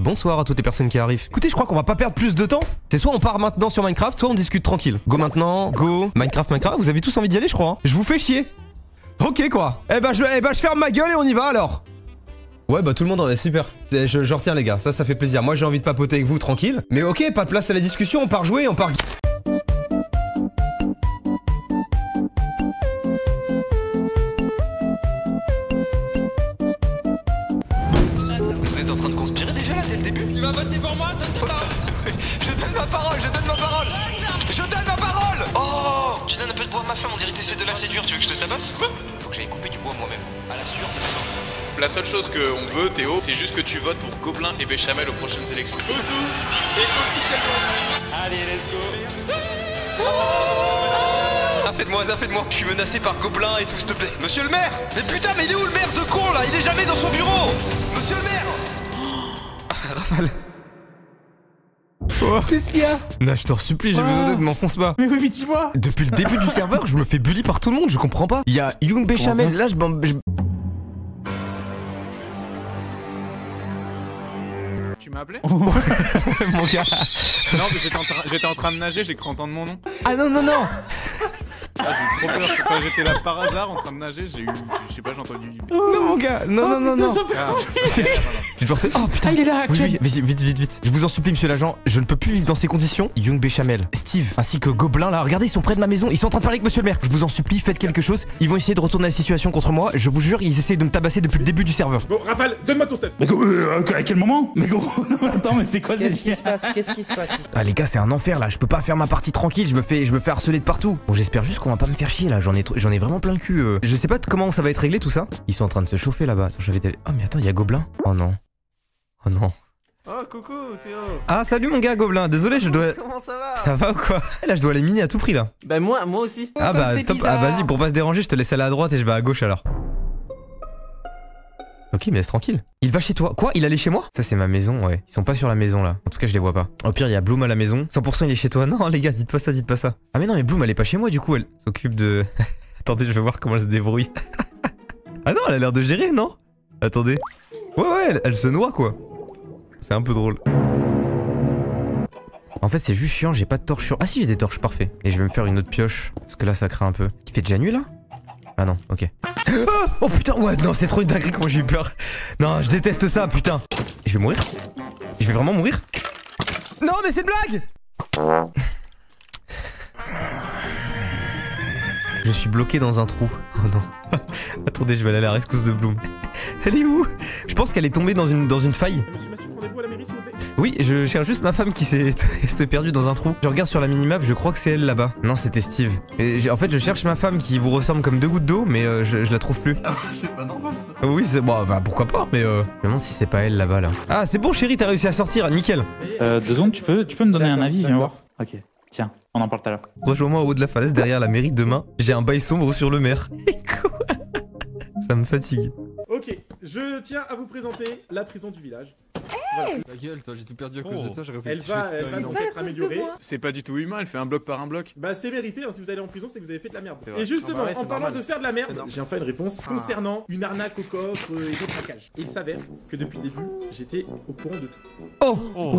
Bonsoir à toutes les personnes qui arrivent. Écoutez, je crois qu'on va pas perdre plus de temps. C'est soit on part maintenant sur Minecraft, soit on discute tranquille. Go maintenant, go. Minecraft. Vous avez tous envie d'y aller, je crois. Hein. Je vous fais chier. Ok, quoi. Eh ben, je ferme ma gueule et on y va alors. Ouais, bah tout le monde en est super. Je retiens, les gars. Ça fait plaisir. Moi, j'ai envie de papoter avec vous tranquille. Mais ok, pas de place à la discussion. On part jouer, on part. Vous êtes en train de conspirer déjà là dès le début? Tu vas voter pour moi? Je donne ma parole, je donne ma parole. Je donne ma parole. Oh, tu donnes un peu de bois à ma femme, on dirait que t'essaies de la séduire. Tu veux que je te tabasse? Faut que j'aille couper du bois moi-même. À la sûre. La seule chose qu'on veut, Théo, c'est juste que tu votes pour Gobelin et Béchamel aux prochaines élections. Ouzou et officiellement. Allez, let's go. Ça fait de moi. Je suis menacé par Gobelin et tout, s'il te plaît. Monsieur le maire! Mais putain, mais il est où le maire de con là? Il est jamais dans son bureau! Monsieur le maire! Rafale. Oh. Qu'est-ce qu'il y a? Non, je t'en supplie, j'ai besoin d'aide, m'enfonce pas. Mais oui, dis-moi. Depuis le début du serveur, je me fais bully par tout le monde, je comprends pas. Il y a Young Béchamel, là, Tu m'as appelé? Mon gars. Non, mais j'étais en train de nager, j'ai cru entendre mon nom. Ah non. Ah, j'ai eu trop peur, quand j'étais là par hasard en train de nager, j'ai entendu. Non, mon gars, non. Tu dois oh putain, il est là, oui, vite. Je vous en supplie, monsieur l'agent, je ne peux plus vivre dans ces conditions. Young Béchamel, Steve, ainsi que Gobelin, là, regardez, ils sont près de ma maison, ils sont en train de parler avec monsieur le maire. Je vous en supplie, faites quelque chose. Ils vont essayer de retourner la situation contre moi. Je vous jure, ils essayent de me tabasser depuis le début du serveur. Bon, Rafale, donne-moi ton stuff. Mais à quel moment? Mais gros, attends, mais c'est quoi Qu'est-ce qui se passe? Qu'est-ce qui se passe? Ah les gars, c'est un enfer là, je peux pas faire ma partie tranquille, je me fais harceler de partout. Bon, j'espère juste qu'on va pas me faire chier là, j'en ai vraiment plein le cul. Je sais pas comment ça va être réglé tout ça. Ils sont en train de se chauffer là-bas. Attends, oh mais attends, il y a Gobelin. Oh non. Oh coucou Théo. Ah salut mon gars Gobelin, désolé, je dois... Comment ça va? Ça va ou quoi? Là je dois les miner à tout prix là. Bah moi aussi. Ah bah top, ah vas-y, pour pas se déranger, je te laisse aller à droite et je vais à gauche alors. Ok, mais laisse tranquille. Il va chez toi. Quoi? Il allait chez moi? Ça c'est ma maison, ouais. Ils sont pas sur la maison là. En tout cas je les vois pas. Au pire il y a Bloom à la maison. 100% il est chez toi. Non les gars, dites pas ça. Ah mais non mais Bloom elle est pas chez moi du coup, elle s'occupe de... Attendez, je vais voir comment elle se débrouille. Ah non, elle a l'air de gérer, non? Attendez. Ouais, elle se noie quoi. C'est un peu drôle. En fait c'est juste chiant, j'ai pas de torche sur... Ah si, j'ai des torches, parfait. Et je vais me faire une autre pioche, parce que là ça craint un peu. Il fait déjà nuit là? Ah non, ok. Oh putain, ouais, non, c'est trop une dinguerie comment j'ai eu peur. Non, je déteste ça, putain. Je vais mourir? Je vais vraiment mourir? Non, mais c'est une blague! Je suis bloqué dans un trou. Oh non. Attendez, je vais aller à la rescousse de Bloom. Elle est où? Je pense qu'elle est tombée dans une faille. Monsieur Massu, rendez-vous à la mairie s'il vous plaît. Oui, je cherche juste ma femme qui s'est perdue dans un trou. Je regarde sur la minimap, je crois que c'est elle là-bas. Non, c'était Steve. Et en fait, je cherche ma femme qui vous ressemble comme deux gouttes d'eau, mais je la trouve plus. Ah, c'est pas normal ça. Oui, c'est bon, enfin, pourquoi pas, mais je me demande si c'est pas elle là-bas là. Ah, c'est bon, chérie, t'as réussi à sortir, nickel. 2 secondes, tu peux me donner un avis, viens voir. Ok, tiens, on en parle tout à l'heure. Rejoins-moi au haut de la falaise derrière la mairie demain. J'ai un bail sombre sur le maire. Ça me fatigue. Ok, je tiens à vous présenter la prison du village. Voilà. Ta gueule, toi, j'ai tout perdu à cause de toi, j'aurais Elle va donc être améliorée. C'est pas du tout humain, elle fait un bloc par un bloc. Bah c'est mérité, hein, si vous allez en prison c'est que vous avez fait de la merde. C'est vrai. Et justement, Ah bah ouais, en c'est parlant normal. de faire de la merde, j'ai enfin une réponse concernant une arnaque au coffre et des traquages. Et il s'avère que depuis le début, j'étais au courant de tout.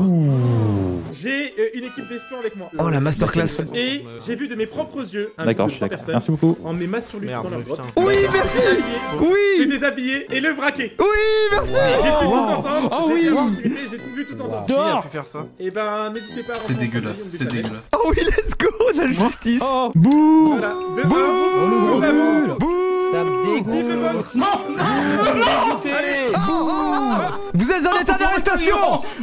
J'ai une équipe d'espions avec moi. Oh, la masterclass. Et j'ai vu de mes propres yeux un D'accord, groupe je de suis 3 d'accord. personnes Merci beaucoup. emmener Masturlute dans leur grotte. Oui, merci. C'est Oui, déshabillé et le braquer. oui, merci. J'ai pu tout entendre, Oh j'ai oui. été en activité, j'ai tout vu, tout entendu. Qui a pu faire ça? Et ben n'hésitez pas à C'est dégueulasse, c'est dégueulasse. Oh oui, let's go, la justice. Bouh. Voilà, de Bouh. un, nous avons Bouh. Ça me Steve le dégoûte. boss. Vous êtes en état d'arrestation.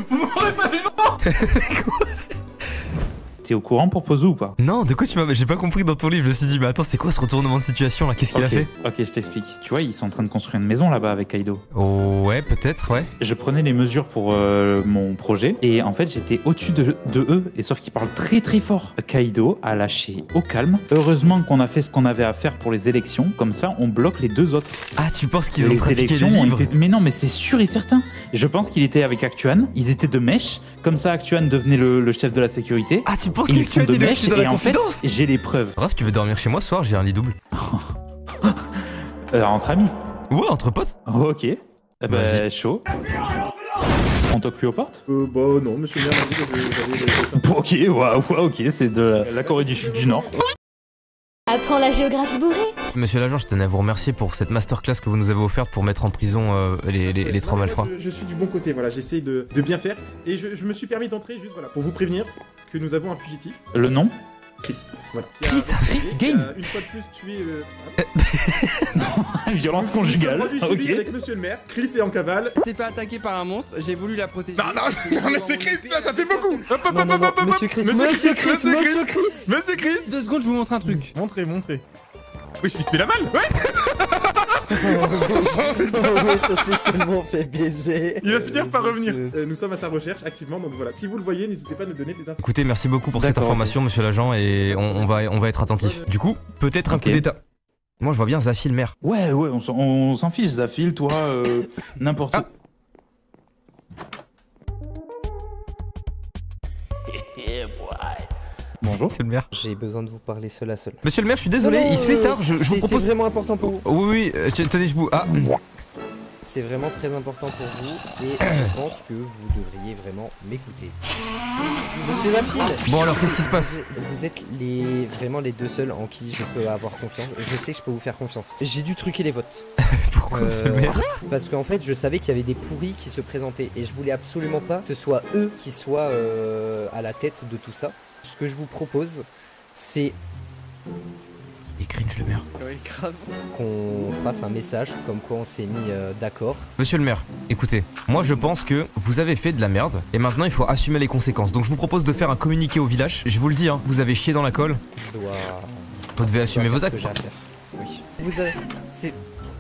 T'es au courant pour Pozo ou pas? Non, de quoi tu m'as... J'ai pas compris dans ton livre, je me suis dit, mais attends, c'est quoi ce retournement de situation là? Qu'est-ce qu'il a fait? Ok, je t'explique. Tu vois, ils sont en train de construire une maison là-bas avec Kaido. Oh, ouais, peut-être, ouais. Je prenais les mesures pour mon projet et en fait j'étais au-dessus de eux et sauf qu'ils parlent très très fort. Kaido a lâché au calme. Heureusement qu'on a fait ce qu'on avait à faire pour les élections, comme ça on bloque les 2 autres. Ah, tu penses qu'ils ont Les trafiqué élections les ont livres? été... Mais non, mais c'est sûr et certain. Je pense qu'il était avec Actuan, ils étaient de mèche, comme ça Actuan devenait le chef de la sécurité. Ah, tu penses Ils qu'ils sont de mèche dans et la en fait confidence? j'ai les preuves. Bref, tu veux dormir chez moi ce soir? J'ai un lit double. Entre amis. Ouais, entre potes. Ok. Eh ben, Vas-y. chaud. On toque plus aux portes? Bah non, monsieur le maire m'a dit que j'avais... Ok, waouh, ok, c'est de la Corée du Nord. Apprends la géographie bourrée. Monsieur l'agent, je tenais à vous remercier pour cette masterclass que vous nous avez offerte pour mettre en prison les trois malfrats. Je suis du bon côté, voilà, j'essaye de bien faire. Et je me suis permis d'entrer juste voilà, pour vous prévenir que nous avons un fugitif, Le nom? Chris. Voilà. Chris, game. Une fois de plus tué... Violence conjugale, ok. Avec monsieur le maire. Chris est en cavale. s'est fait attaquer par un monstre, j'ai voulu la protéger. Non, mais c'est Chris, là, ça fait beaucoup. Monsieur Chris, Monsieur Chris. Monsieur Chris 2 secondes, je vous montre un truc. Montrez. Oui, il se fait la malle, ouais. Ça s'est tellement fait baiser. Il va finir par revenir. Nous sommes à sa recherche activement, donc voilà. Si vous le voyez, n'hésitez pas à nous donner des infos. Écoutez, merci beaucoup pour cette information, monsieur l'agent, et on va être attentif. Du coup, peut-être un coup d'état. Moi, je vois bien Zafil, le maire. Ouais, on s'en fiche, Zafil, toi, n'importe où. Bonjour. C'est le maire. J'ai besoin de vous parler seul à seul. Monsieur le maire, je suis désolé, il se fait tard, je vous propose... C'est vraiment important pour vous. Oui, tenez, je vous... Ah. C'est vraiment très important pour vous et je pense que vous devriez vraiment m'écouter. Monsieur Lapide. Bon alors, qu'est-ce qui se passe? Vous êtes vraiment les deux seuls en qui je peux avoir confiance. Je sais que je peux vous faire confiance. J'ai dû truquer les votes. Pourquoi, monsieur le maire? Parce qu'en fait, je savais qu'il y avait des pourris qui se présentaient et je voulais absolument pas que ce soit eux qui soient à la tête de tout ça. Ce que je vous propose, c'est... Il cringe, le maire. Oui, grave. Qu'on fasse un message comme quoi on s'est mis d'accord. Monsieur le maire, écoutez, moi je pense que vous avez fait de la merde et maintenant il faut assumer les conséquences. Donc je vous propose de faire un communiqué au village. Je vous le dis, hein, vous avez chié dans la colle. Vous devez assumer vos actes. Oui. Vous avez... C'est...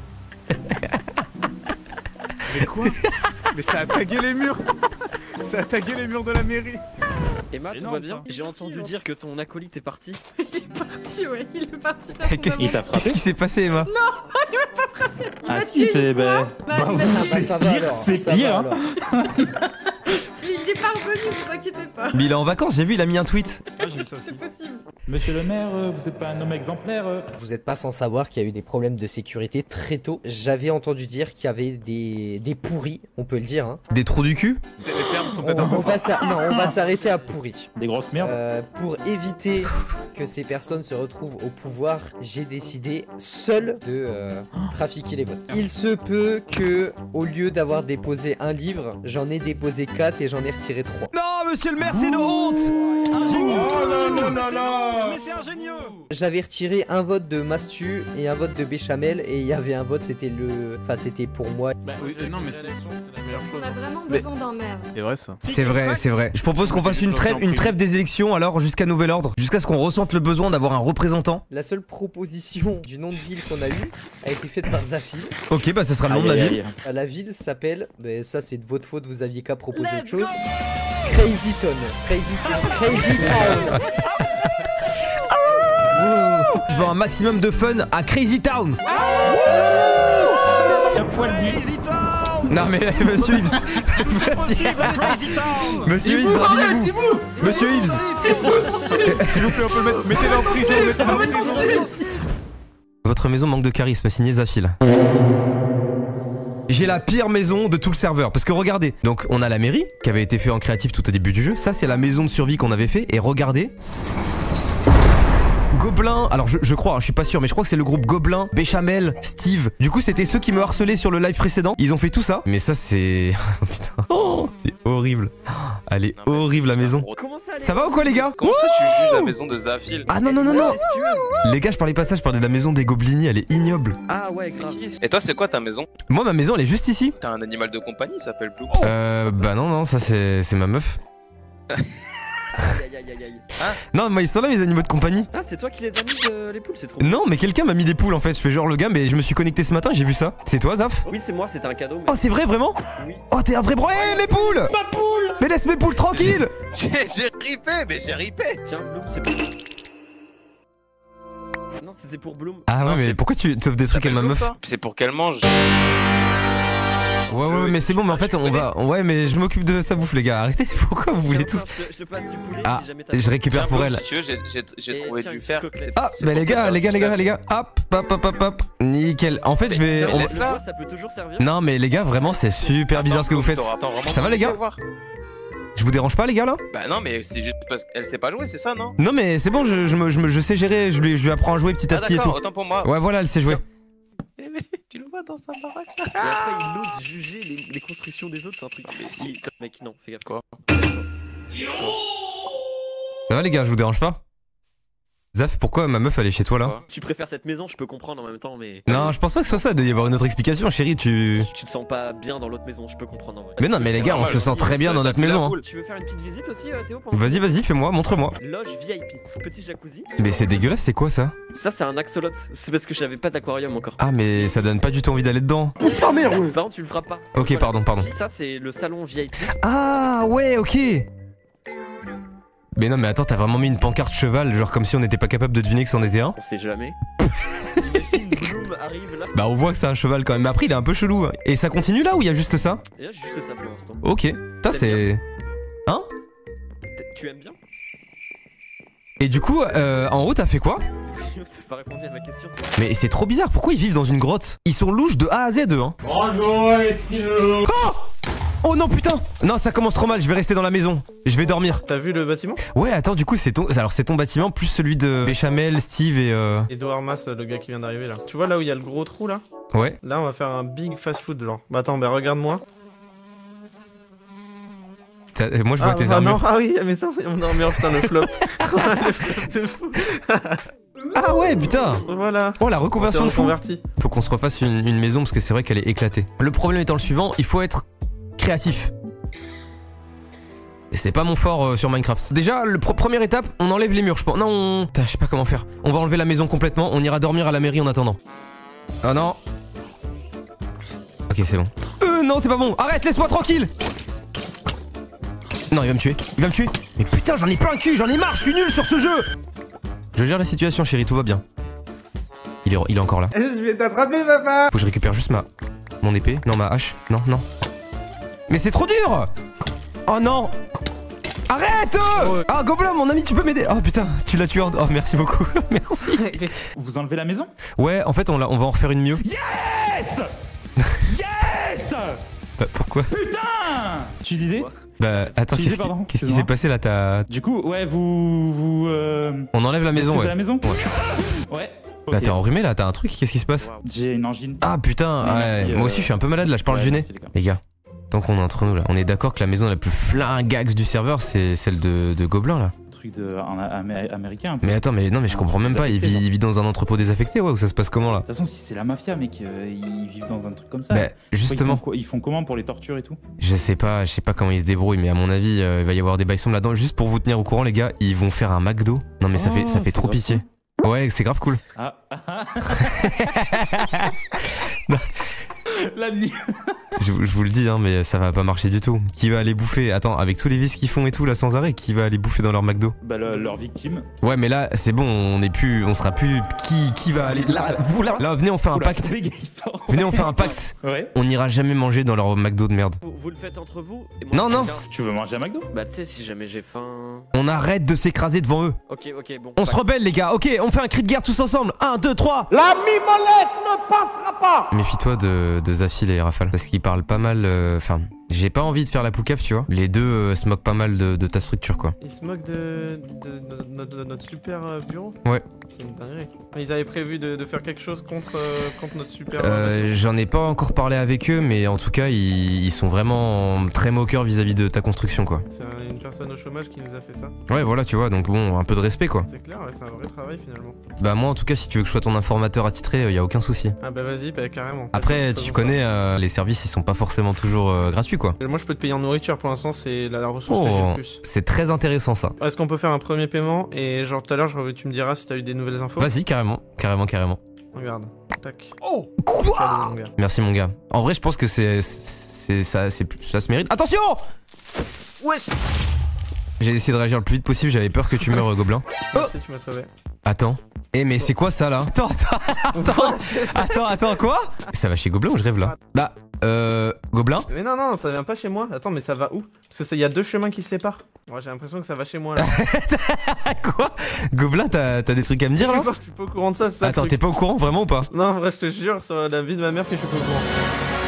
Mais quoi? Mais ça a tagué les murs. Ça a tagué les murs de la mairie. Emma, tout va bien? J'ai entendu dire que ton acolyte est parti. Il est parti, ouais, il est parti. Il t'a frappé? Qu'est-ce qui s'est passé, Emma? Non, il m'a pas frappé. Ah si, c'est... c'est pire, c'est pire. Il est pas revenu, vous inquiétez pas. Mais il est en vacances, j'ai vu, il a mis un tweet. Ah, j'ai vu ça aussi. C'est possible. Monsieur le maire, vous êtes pas un homme exemplaire Vous n'êtes pas sans savoir qu'il y a eu des problèmes de sécurité très tôt. J'avais entendu dire qu'il y avait des pourris, on peut le dire. Hein. Des trous du cul? Les termes sont peut-être un peu... on va s'arrêter à pourris. Des grosses merdes. Pour éviter que ces personnes se retrouvent au pouvoir, j'ai décidé seul de trafiquer les votes. Il se peut que, au lieu d'avoir déposé un livre, j'en ai déposé 4 et j'en ai retiré 3. Non, monsieur le maire, c'est une honte! Mais c'est ingénieux! J'avais retiré un vote de Mastu et un vote de Béchamel et il y avait un vote, c'était le... Enfin, c'était pour moi. Bah oui, non mais c'est... On a vraiment besoin d'un maire. C'est vrai ça. C'est vrai, c'est vrai. Je propose qu'on fasse une trêve des élections alors jusqu'à nouvel ordre, jusqu'à ce qu'on ressente le besoin d'avoir un représentant. La seule proposition du nom de ville qu'on a eu a été faite par Zafil. Ok, bah ça sera le nom de la ville. La ville s'appelle, ça c'est de votre faute, vous aviez qu'à proposer autre chose. Crazy Town. Crazy Town. Je veux un maximum de fun à Crazy Town. Non mais monsieur Ives. Monsieur Ives, réveillez-vous. Monsieur Ives. S'il vous plaît, on peut le mettre... Mettez-le en prison, mettez-le en prison. Votre maison manque de charisme, signé Zafil. J'ai la pire maison de tout le serveur. Parce que regardez, donc on a la mairie qui avait été fait en créatif tout au début du jeu. Ça c'est la maison de survie qu'on avait fait. Et regardez. Gobelin, alors je crois, je suis pas sûr, mais je crois que c'est le groupe Gobelin, Béchamel, Steve. Du coup, c'était ceux qui me harcelaient sur le live précédent. Ils ont fait tout ça. Mais ça, c'est... Putain, c'est horrible. Elle est horrible la maison. Ça va ou quoi, les gars? Comment ça, tu juges la maison de Zafil? Ah non, non, non, non. Les gars, je parlais pas ça, je parlais de la maison des Goblini. Elle est ignoble. Ah ouais, grave. Et toi, c'est quoi ta maison? Moi, ma maison, elle est juste ici. T'as un animal de compagnie, il s'appelle Blue. Bah non, non, ça c'est ma meuf. Aïe aïe aïe aïe. Ah. Non, moi ils sont là mes animaux de compagnie. Ah, c'est toi qui les as mis les poules, c'est trop. Non, mais quelqu'un m'a mis des poules en fait. Je fais genre le gars, mais je me suis connecté ce matin, j'ai vu ça. C'est toi, Zaf? Oui, c'est moi, c'était un cadeau. Mais... Oh, c'est vrai, vraiment? Oui. Oh, t'es un vrai bro. Eh, mes poules! Ma poule! Mais laisse mes poules tranquilles! J'ai ripé, mais j'ai ripé! Tiens, Bloom, c'est pour. Non, c'était pour Bloom. Ah ouais, Non, mais pourquoi tu t'offres des trucs à ma meuf? C'est pour qu'elle mange. Ouais, mais c'est bon, mais en fait, on va. Ouais, mais je m'occupe de sa bouffe, les gars. Arrêtez, pourquoi vous voulez tous. Je te passe du poulet Ah, si jamais t'as. je récupère pour elle. Si tu veux, j'ai trouvé du fer. Ah, bah les gars, hop. Nickel. En fait, je vais. Le bois, ça peut toujours servir. Non, mais les gars, vraiment, c'est super bizarre ce que vous faites. Ça va, les gars? Je vous dérange pas, les gars, là? Bah non, mais c'est juste parce qu'elle sait pas jouer, c'est ça, non? Non, mais c'est bon, je sais gérer. Je lui apprends à jouer petit à petit et tout. Autant pour moi. Ouais, voilà, elle sait jouer. Mais tu le vois dans sa baraque là. Et après, il ose juger les constructions des autres, c'est un truc. Mais si. Mec, non, fais gaffe. Quoi? Ça va, les gars, je vous dérange pas? Zaf, pourquoi ma meuf elle est chez toi là? Tu préfères cette maison, je peux comprendre en même temps, mais. Non, je pense pas que ce soit ça, il doit y avoir une autre explication, chérie, tu te sens pas bien dans l'autre maison, je peux comprendre en vrai. Mais non, mais les gars, on se sent très bien dans notre maison. Hein. Tu veux faire une petite visite aussi, Théo? Vas-y, fais-moi, montre-moi. Loge VIP, petit jacuzzi. Mais c'est dégueulasse, c'est quoi ça? Ça, c'est un axolote, c'est parce que j'avais pas d'aquarium encore. Ah, mais ça donne pas du tout envie d'aller dedans. Pousse ta mère, ouais. Par contre, tu le feras pas. Ok, Voilà. pardon. Ça, c'est le salon VIP. Ah, ouais, ok. Mais non, mais attends, t'as vraiment mis une pancarte cheval, genre comme si on n'était pas capable de deviner que c'en était un? On sait jamais. Imagine Bloom arrive là. Bah, on voit que c'est un cheval quand même. Mais après, il est un peu chelou. Hein. Et ça continue là ou il y a juste ça? Il y a juste ça pour l'instant. Ok. Putain, c'est. Hein? Tu aimes bien? Et du coup, en haut, t'as fait quoi? T'as pas répondu à ma question. Mais c'est trop bizarre, pourquoi ils vivent dans une grotte? Ils sont louches de A à Z, hein. Bonjour les petits loups. Oh non, putain! Non, ça commence trop mal, je vais rester dans la maison. Je vais dormir. T'as vu le bâtiment? Ouais, attends, du coup, c'est ton bâtiment plus celui de Béchamel, Steve et Edouard Mas, le gars qui vient d'arriver là. Tu vois là où il y a le gros trou là? Ouais. Là, on va faire un big fast food genre. Bah attends, bah regarde-moi. Moi, je vois tes armures. Non, ah oui, mais ça, mon armure, putain, le flop. Le flop de fou. Ah ouais, putain. Voilà. Oh, la reconversion de fou. Converti. Faut qu'on se refasse une maison parce que c'est vrai qu'elle est éclatée. Le problème étant le suivant, il faut être créatif. Et c'est pas mon fort sur Minecraft. Déjà, première étape, on enlève les murs, je pense. Non, Putain, je sais pas comment faire. On va enlever la maison complètement, on ira dormir à la mairie en attendant. Oh non. Ok, c'est bon. Non, c'est pas bon. Arrête, laisse-moi tranquille. Non, il va me tuer. Mais putain, j'en ai plein le cul, j'en ai marre, je suis nul sur ce jeu. Je gère la situation, chérie, tout va bien. Il est encore là. Je vais t'attraper, papa. Faut que je récupère juste mon épée. Non, ma hache. Non. Mais c'est trop dur. Oh non. Arrête. Ah, Gobelin, mon ami, tu peux m'aider? Oh putain, tu l'as tué. Oh, merci beaucoup. Merci. Vous enlevez la maison? Ouais, en fait, on va en refaire une mieux. Yes. Yes. Bah, pourquoi? Putain. Tu disais? Bah, attends, qu'est-ce qui s'est passé là? Du coup, ouais, vous On enlève la maison, ouais. La maison? Ouais. Là, t'es enrhumé là, t'as un truc? Qu'est-ce qui se passe? J'ai une angine. Ah putain, ouais. Moi aussi, je suis un peu malade là, je parle du nez. Les gars, tant qu'on est entre nous là, on est d'accord que la maison la plus flingax du serveur, c'est celle de Gobelin là. Truc américain. Mais attends, mais non, mais je comprends même pas. Il vit dans un entrepôt désaffecté, ouais, ou ça se passe comment là? De toute façon, si c'est la mafia, mec, ils vivent dans un truc comme ça. Bah, justement. Ils font comment pour les tortures et tout? Je sais pas comment ils se débrouillent, mais à mon avis, il va y avoir des bails sombres là-dedans. Juste pour vous tenir au courant, les gars, ils vont faire un McDo. Non, mais ça fait trop pitié. Ouais, c'est grave cool. Ah. La nuit. Je vous le dis, hein, mais ça va pas marcher du tout. Qui va aller bouffer? Attends, avec tous les vices qu'ils font et tout là sans arrêt, qui va aller bouffer dans leur McDo? Bah leur victime. Ouais, mais là c'est bon, on sera plus. Qui va aller là? Vous là, venez on fait un pacte. Venez on fait un pacte. Ouais. On n'ira jamais manger dans leur McDo de merde. Vous le faites entre vous et moi, Non. Tu veux manger à McDo? Bah tu sais, si jamais j'ai faim. On arrête de s'écraser devant eux. Ok, bon. On se rebelle les gars. Ok, on fait un cri de guerre tous ensemble. 1, 2, 3. La mimolette ne passera pas. Méfie-toi de Zafil et Rafale parce qu'ils parlent pas mal. Enfin, j'ai pas envie de faire la poucave, tu vois. Les deux se moquent pas mal de ta structure, quoi. Ils se moquent de notre super bureau? Ouais. C'est une dinguerie. Ils avaient prévu de faire quelque chose contre notre super. J'en ai pas encore parlé avec eux, mais en tout cas, ils sont vraiment très moqueurs vis-à-vis de ta construction, quoi. C'est une personne au chômage qui nous a fait ça. Ouais, voilà, tu vois, donc bon, un peu de respect, quoi. C'est clair, ouais, c'est un vrai travail finalement. Bah, moi, en tout cas, si tu veux que je sois ton informateur attitré, y a aucun souci. Ah, bah vas-y, bah carrément. Après, tu connais, les services, ils sont pas forcément toujours gratuits, quoi. Moi, je peux te payer en nourriture pour l'instant, c'est la ressource que j'ai le plus. C'est très intéressant, ça. Est-ce qu'on peut faire un premier paiement et genre tout à l'heure, tu me diras si t'as eu des nouvelles infos? Vas-y, carrément. Regarde, tac. Oh, quoi? Merci, mon gars. En vrai, je pense que ça se mérite. Attention! Wesh. J'ai essayé de réagir le plus vite possible, j'avais peur que tu meurs, Gobelin. Merci, tu m'as sauvé. Attends. Mais c'est quoi ça là? Attends, quoi? Ça va chez Gobelin ou je rêve là? Bah, Gobelin? Mais non, non, ça vient pas chez moi. Attends, mais ça va où? Parce que il y a deux chemins qui se séparent. Ouais, j'ai l'impression que ça va chez moi là. Quoi? Gobelin, t'as des trucs à me dire là? Je suis pas au courant de ça, c'est ça. Attends, t'es pas au courant vraiment ou pas? Non, en vrai, je te jure sur la vie de ma mère que je suis pas au courant.